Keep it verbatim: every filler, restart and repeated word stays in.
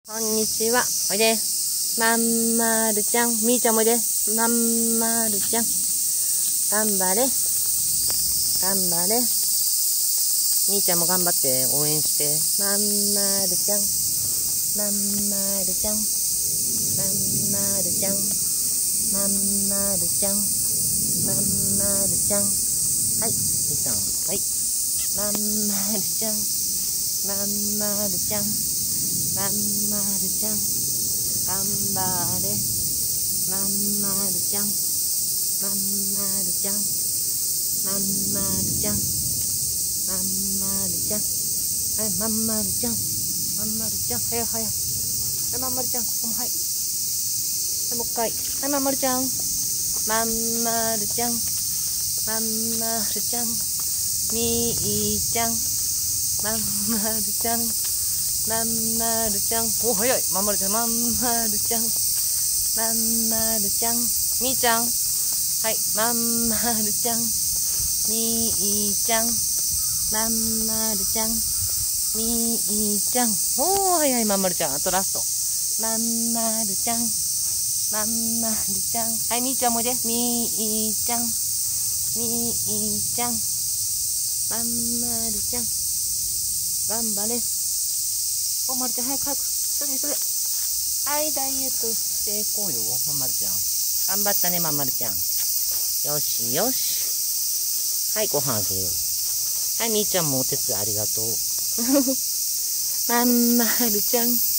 こんにちは。おいで。まんまるちゃん。みーちゃんもおいで。まんまるちゃん。頑張れ。頑張れ。みーちゃんも頑張って応援して。まんまるちゃん。まんまるちゃん。まんまるちゃん。まんまるちゃん。まんまるちゃん。はい。みーちゃん。はい。まんまるちゃん。まんまるちゃん。まんまるちゃん。頑張れ。まんまるちゃん。まんまるちゃん。まんまるちゃん。まんまるちゃん。はい、まんまるちゃん。まんまるちゃん。はやはや。はい、まんまるちゃん。ここもはい。はい、もう一回。はい、まんまるちゃん。まんまるちゃん。まんまるちゃん。みーちゃん。まんまるちゃん。まんまるちゃん。お、早い。まんまるちゃん。まんまるちゃん。まんまるちゃん。みーちゃん。はい。まんまるちゃん。みーちゃん。まんまるちゃん。みーちゃん。おー、はいはい、まんまるちゃん。あとラスト。まんまるちゃん。まんまるちゃん。はい、みーちゃんもおいで。みーちゃん。みーちゃん。まんまるちゃん。頑張れ。お、まるちゃん、早く早く。急げ急げ。はい、ダイエット成功よ、まんまるちゃん。頑張ったね、まんまるちゃん。よしよし。はい、ご飯あげよう。はい、みーちゃんもお手伝いありがとう。まんまるちゃん。